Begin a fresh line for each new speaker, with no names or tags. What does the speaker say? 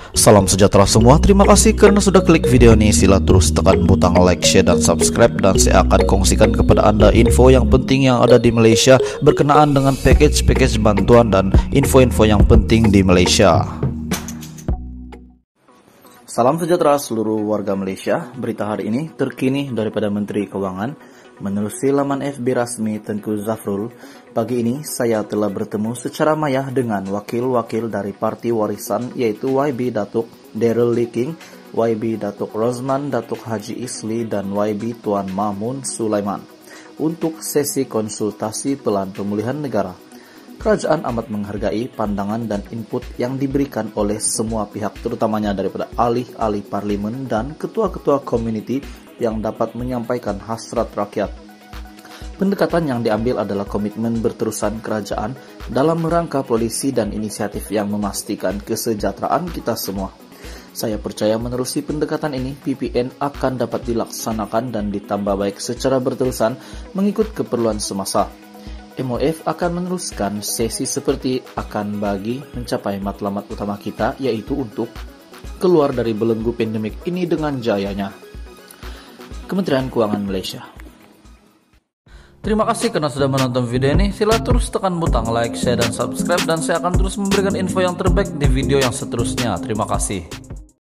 Salam sejahtera semua, terima kasih karena sudah klik video ini. Sila terus tekan butang like, share, dan subscribe. Dan saya akan kongsikan kepada Anda info yang penting yang ada di Malaysia berkenaan dengan package bantuan dan info-info yang penting di Malaysia. Salam sejahtera seluruh warga Malaysia. Berita hari ini terkini daripada Menteri Keuangan. Menerusi laman FB rasmi Tengku Zafrul, pagi ini saya telah bertemu secara maya dengan wakil-wakil dari Parti Warisan yaitu YB Datuk Daryl Lee King, YB Datuk Rosman Datuk Haji Isli, dan YB Tuan Mamun Sulaiman untuk sesi konsultasi pelan pemulihan negara. Kerajaan amat menghargai pandangan dan input yang diberikan oleh semua pihak, terutamanya daripada ahli-ahli parlimen dan ketua-ketua komuniti yang dapat menyampaikan hasrat rakyat. Pendekatan yang diambil adalah komitmen berterusan kerajaan dalam merangka polisi dan inisiatif yang memastikan kesejahteraan kita semua. Saya percaya menerusi pendekatan ini, PPN akan dapat dilaksanakan dan ditambah baik secara berterusan mengikut keperluan semasa. MOF akan meneruskan sesi seperti akan bagi mencapai matlamat utama kita, yaitu untuk keluar dari belenggu pandemik ini dengan jayanya. Kementerian Keuangan Malaysia. Terima kasih karena sudah menonton video ini. Sila terus tekan butang like, share, dan subscribe, dan saya akan terus memberikan info yang terbaik di video yang seterusnya. Terima kasih.